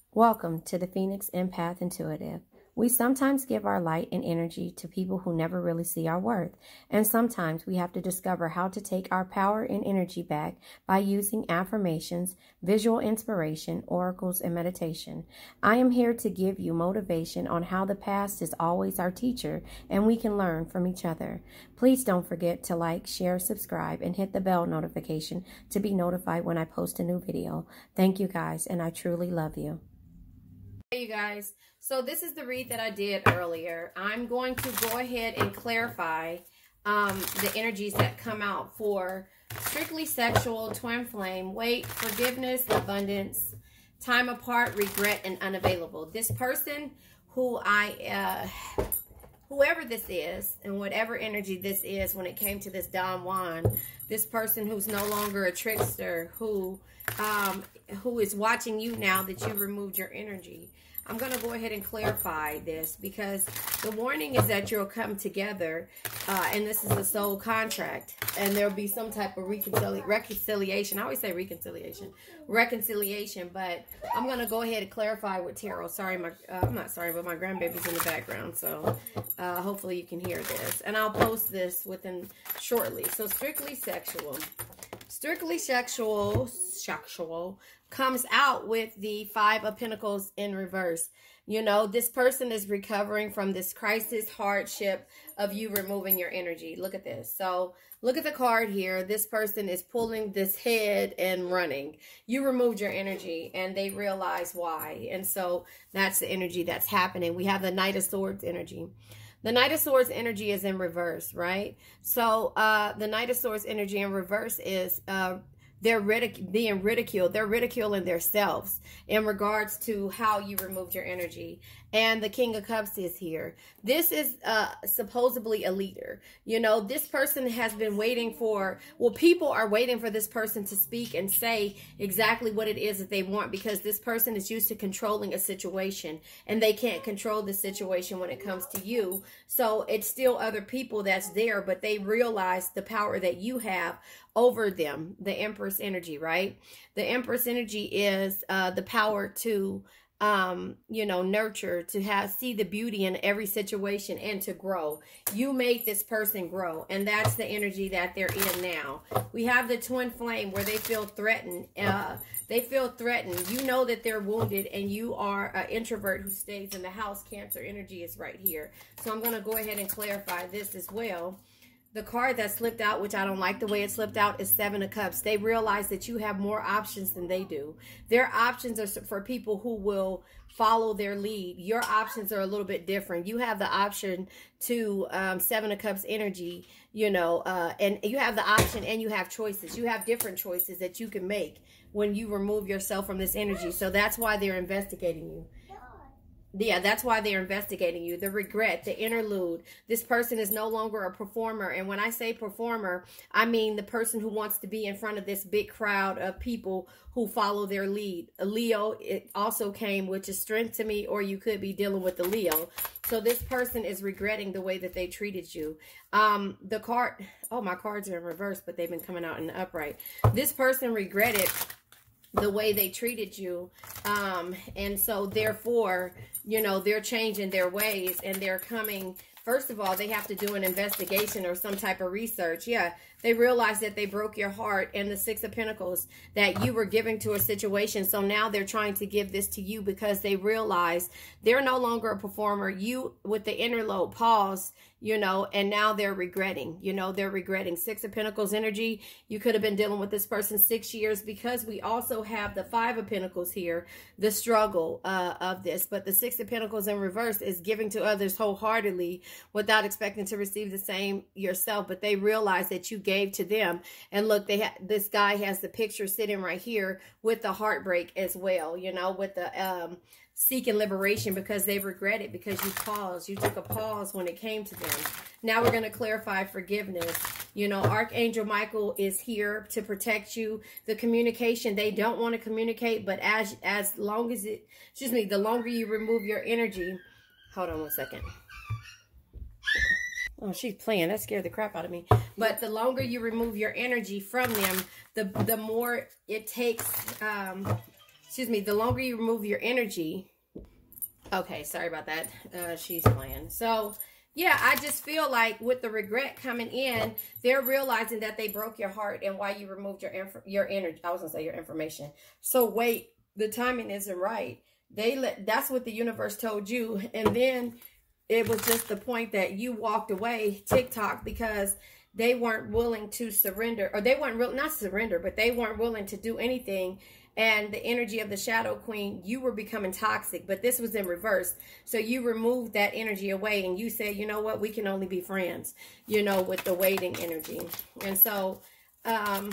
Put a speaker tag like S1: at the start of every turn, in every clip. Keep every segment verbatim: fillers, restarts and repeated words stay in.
S1: Welcome to the Phoenix Empath Intuitive. We sometimes give our light and energy to people who never really see our worth, and sometimes we have to discover how to take our power and energy back by using affirmations, visual inspiration, oracles, and meditation. I am here to give you motivation on how the past is always our teacher and we can learn from each other. Please don't forget to like, share, subscribe, and hit the bell notification to be notified when I post a new video. Thank you guys, and I truly love you. Hey you guys, so this is the read that I did earlier. I'm going to go ahead and clarify um, the energies that come out for strictly sexual, twin flame, weight, forgiveness, abundance, time apart, regret, and unavailable. This person who I, uh, whoever this is, and whatever energy this is when it came to this Don Juan, this person who's no longer a trickster, who um, who is watching you now that you removed your energy. I'm going to go ahead and clarify this because the warning is that you'll come together uh, and this is a soul contract and there'll be some type of reconcili reconciliation. I always say reconciliation. Reconciliation, but I'm going to go ahead and clarify with tarot. Sorry, my, uh, I'm not sorry, but my grandbaby's in the background, so uh, hopefully you can hear this. And I'll post this within shortly. So strictly sexual. Strictly sexual, sexual comes out with the Five of Pentacles in reverse. You know, this person is recovering from this crisis, hardship of you removing your energy. Look at this. So look at the card here. This person is pulling this head and running. You removed your energy and they realize why. And so that's the energy that's happening. We have the Knight of Swords energy. The Knight of Swords energy is in reverse, right? So uh, the Knight of Swords energy in reverse is uh, they're ridic being ridiculed. They're ridiculing themselves in regards to how you removed your energy. And the King of Cups is here. This is uh, supposedly a leader. You know, this person has been waiting for, well, people are waiting for this person to speak and say exactly what it is that they want because this person is used to controlling a situation and they can't control the situation when it comes to you. So it's still other people that's there, but they realize the power that you have over them. The Empress energy, right? The Empress energy is uh, the power to um you know, nurture, to have see the beauty in every situation and to grow. You made this person grow, and that's the energy that they're in now. We have the twin flame where they feel threatened. Uh they feel threatened. You know that they're wounded and you are an introvert who stays in the house. Cancer energy is right here. So I'm going to go ahead and clarify this as well. The card that slipped out, which I don't like the way it slipped out, is Seven of Cups. They realize that you have more options than they do. Their options are for people who will follow their lead. Your options are a little bit different. You have the option to um, Seven of Cups energy, you know, uh, and you have the option and you have choices. You have different choices that you can make when you remove yourself from this energy. So that's why they're investigating you. Yeah, that's why they're investigating you. The regret, the interlude. This person is no longer a performer. And when I say performer, I mean the person who wants to be in front of this big crowd of people who follow their lead. A Leo, it also came, which is strength to me, or you could be dealing with the Leo. So this person is regretting the way that they treated you. Um, the card, oh, my cards are in reverse, but they've been coming out in the upright. This person regretted the way they treated you, um and so therefore, you know, they're changing their ways and they're coming. First of all, they have to do an investigation or some type of research. Yeah, they realize that they broke your heart, and the Six of Pentacles, that you were giving to a situation. So now they're trying to give this to you because they realize they're no longer a performer. You, with the interlope, pause, you know, and now they're regretting, you know, they're regretting. Six of Pentacles energy, you could have been dealing with this person six years because we also have the Five of Pentacles here, the struggle uh, of this. But the Six of Pentacles in reverse is giving to others wholeheartedly without expecting to receive the same yourself. But they realize that you gave to them. And look, they ha this guy has the picture sitting right here with the heartbreak as well, you know, with the um seeking liberation because they regret it, because you paused. You took a pause when it came to them. Now we're going to clarify forgiveness. You know, Archangel Michael is here to protect you. The communication, they don't want to communicate, but as as long as it, excuse me, the longer you remove your energy. Hold on one second. Oh, she's playing. That scared the crap out of me. But the longer you remove your energy from them, the the more it takes um excuse me, the longer you remove your energy. Okay, sorry about that. Uh, she's playing. So, yeah, I just feel like with the regret coming in, they're realizing that they broke your heart and why you removed your inf your energy. I was gonna say your information. So wait, the timing isn't right. They let that's what the universe told you, and then it was just the point that you walked away, TikTok, because they weren't willing to surrender, or they weren't real not surrender, but they weren't willing to do anything. And the energy of the Shadow Queen, you were becoming toxic, but this was in reverse. So you removed that energy away and you said, you know what, we can only be friends, you know, with the waiting energy. And so, um,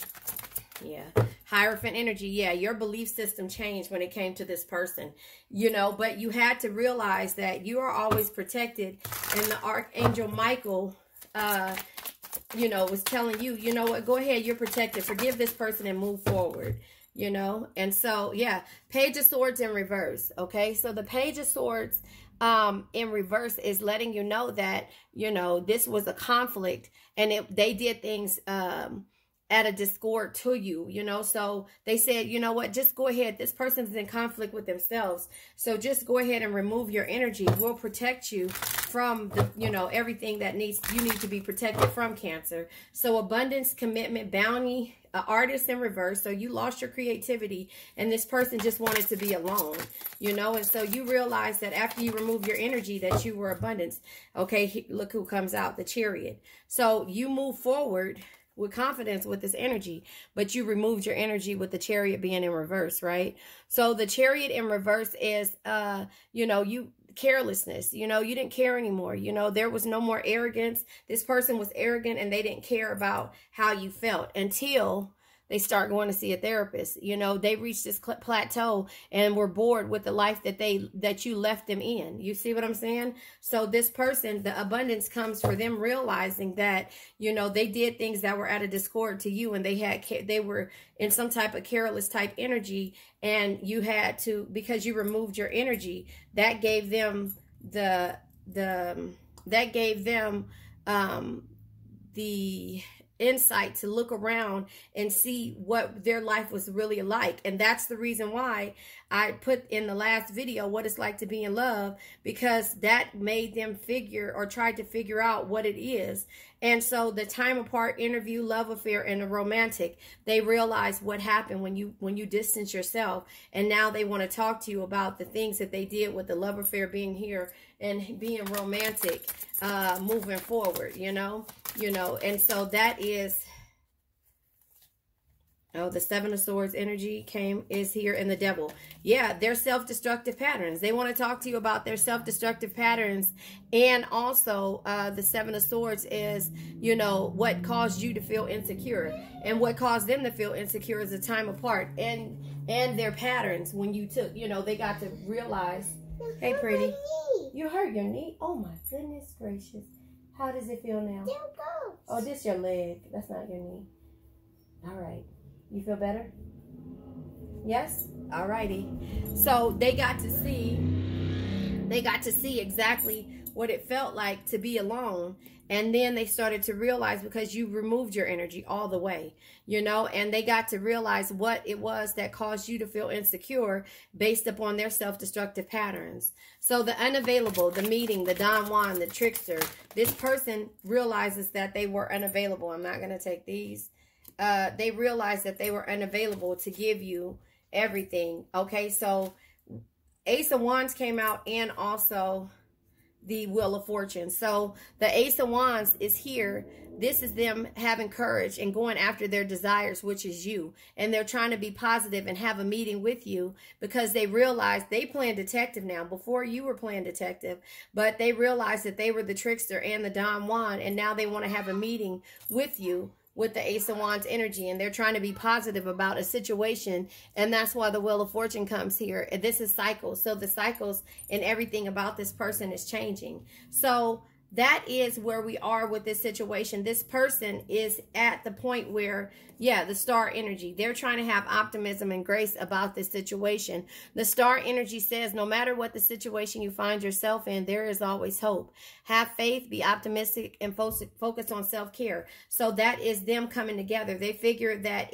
S1: yeah, Hierophant energy. Yeah, your belief system changed when it came to this person, you know, but you had to realize that you are always protected. And the Archangel Michael, uh, you know, was telling you, you know what, go ahead, you're protected. Forgive this person and move forward. You know, and so, yeah, Page of Swords in reverse, okay? So the Page of Swords um, in reverse is letting you know that, you know, this was a conflict and it, they did things um, at a discord to you, you know? So they said, you know what, just go ahead. This person's in conflict with themselves. So just go ahead and remove your energy. We'll protect you from, the, you know, everything that needs, you need to be protected from, Cancer. So abundance, commitment, bounty, Uh, artist in reverse. So you lost your creativity and this person just wanted to be alone, you know, and so you realize that after you remove your energy that you were abundance. Okay, he, look who comes out, the Chariot. So you move forward with confidence with this energy, but you removed your energy with the Chariot being in reverse, right? So the Chariot in reverse is, uh, you know, you carelessness, you know, you didn't care anymore. You know, there was no more arrogance. This person was arrogant and they didn't care about how you felt until they start going to see a therapist. You know, they reached this plateau and were bored with the life that they, that you left them in. You see what I'm saying? So this person, the abundance comes for them realizing that, you know, they did things that were at a discord to you and they had, they were in some type of careless type energy and you had to, because you removed your energy, that gave them the, the, that gave them, um, the, insight to look around and see what their life was really like. And that's the reason why I put in the last video what it's like to be in love, because that made them figure or tried to figure out what it is. And so the time apart interview, love affair, and the romantic, they realize what happened when you when you distance yourself, and now they want to talk to you about the things that they did with the love affair being here and being romantic, uh, moving forward, you know, you know, and so that is, oh, the Seven of Swords energy came, is here, and the Devil. Yeah, their self-destructive patterns. They want to talk to you about their self-destructive patterns. And also, uh, the Seven of Swords is, you know, what caused you to feel insecure. And what caused them to feel insecure is the time apart. And, and their patterns when you took, you know, they got to realize, hey, pretty, you hurt your knee? Oh, my goodness gracious. How does it feel now? Oh, this your leg. That's not your knee. All right. You feel better? Yes? Alrighty. So they got to see, they got to see exactly what it felt like to be alone. And then they started to realize, because you removed your energy all the way, you know, and they got to realize what it was that caused you to feel insecure based upon their self-destructive patterns. So the unavailable, the meeting, the Don Juan, the trickster, this person realizes that they were unavailable. I'm not going to take these. Uh, they realized that they were unavailable to give you everything. Okay, so Ace of Wands came out, and also the Wheel of Fortune. So the Ace of Wands is here. This is them having courage and going after their desires, which is you. And they're trying to be positive and have a meeting with you because they realize they playing detective now. Before, you were playing detective, but they realized that they were the trickster and the Don Juan, and now they want to have a meeting with you with the Ace of Wands energy, and they're trying to be positive about a situation, and that's why the Wheel of Fortune comes here. And this is cycles. So the cycles and everything about this person is changing. So that is where we are with this situation. This person is at the point where, yeah, the star energy, they're trying to have optimism and grace about this situation. The star energy says no matter what the situation you find yourself in, there is always hope. Have faith, be optimistic, and focus on self-care. So that is them coming together. They figure that if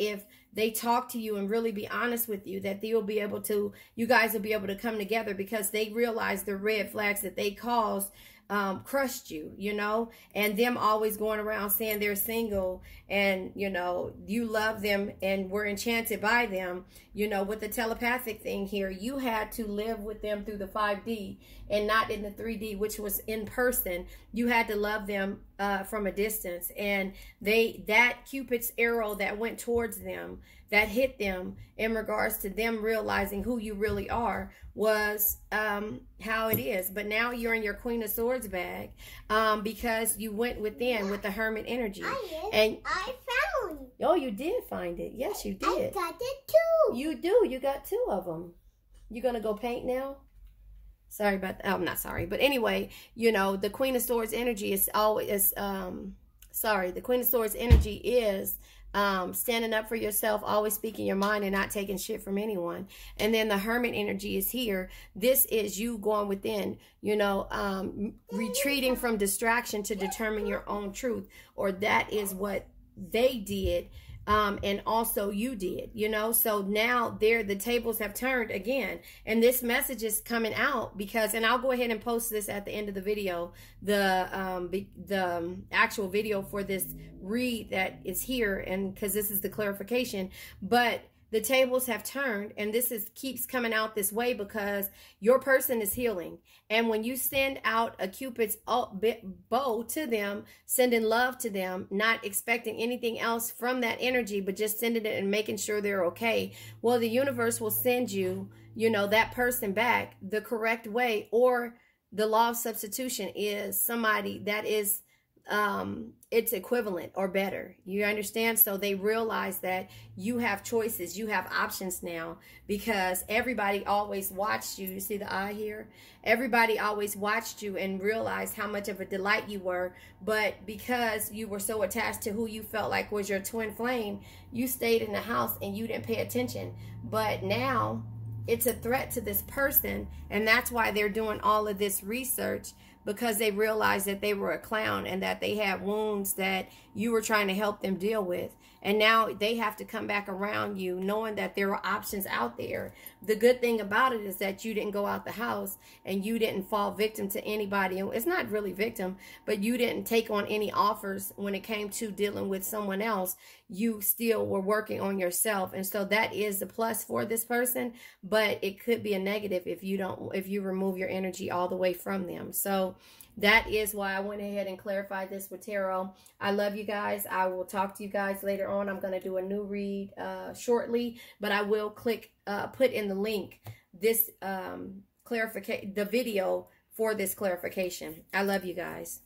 S1: they talk to you and really be honest with you, that they will be able to, you guys will be able to come together, because they realize the red flags that they caused Um, crushed you, you know, and them always going around saying they're single, and, you know, you love them and were enchanted by them, you know, with the telepathic thing here. You had to live with them through the five D and not in the three D, which was in person. You had to love them uh, from a distance, and they, that Cupid's arrow that went towards them, that hit them in regards to them realizing who you really are, was um, how it is. But now you're in your Queen of Swords bag, um, because you went within with the Hermit energy.
S2: I
S1: and
S2: I found it.
S1: Oh, you did find it. Yes, you did.
S2: I got it too.
S1: You do. You got two of them. You gonna go paint now? Sorry about that. Oh, I'm not sorry. But anyway, you know, the Queen of Swords energy is always, um, sorry, the Queen of Swords energy is um, standing up for yourself, always speaking your mind and not taking shit from anyone. And then the Hermit energy is here. This is you going within, you know, um, retreating from distraction to determine your own truth, or that is what they did. Um, and also you did, you know, so now there, the tables have turned again, and this message is coming out because, and I'll go ahead and post this at the end of the video, the, um, the um, actual video for this read that is here, and because this is the clarification, but the tables have turned, and this is keeps coming out this way because your person is healing. And when you send out a Cupid's bow to them, sending love to them, not expecting anything else from that energy, but just sending it and making sure they're okay, well, the universe will send you, you know, that person back the correct way. Or the law of substitution is somebody that is um it's equivalent or better, you understand? So they realize that you have choices, you have options now, because everybody always watched you. You see the eye here? Everybody always watched you and realized how much of a delight you were, but because you were so attached to who you felt like was your twin flame, you stayed in the house and you didn't pay attention. But now it's a threat to this person, and that's why they're doing all of this research, because they realized that they were a clown and that they had wounds that you were trying to help them deal with. And now they have to come back around you knowing that there are options out there. The good thing about it is that you didn't go out the house and you didn't fall victim to anybody. It's not really victim, but you didn't take on any offers when it came to dealing with someone else. You still were working on yourself. And so that is the plus for this person, but it could be a negative if you don't, if you remove your energy all the way from them. So that is why I went ahead and clarified this with tarot. I love you guys. I will talk to you guys later on. I'm going to do a new read uh, shortly, but I will click, uh, put in the link, this um, clarification, the video for this clarification. I love you guys.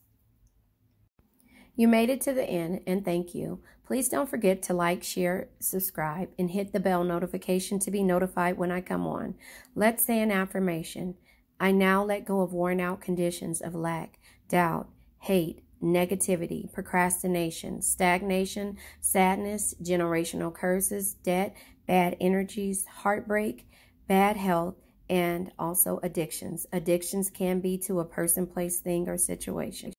S1: You made it to the end, and thank you. Please don't forget to like, share, subscribe, and hit the bell notification to be notified when I come on. Let's say an affirmation. I now let go of worn out conditions of lack, doubt, hate, negativity, procrastination, stagnation, sadness, generational curses, debt, bad energies, heartbreak, bad health, and also addictions. Addictions can be to a person, place, thing, or situation.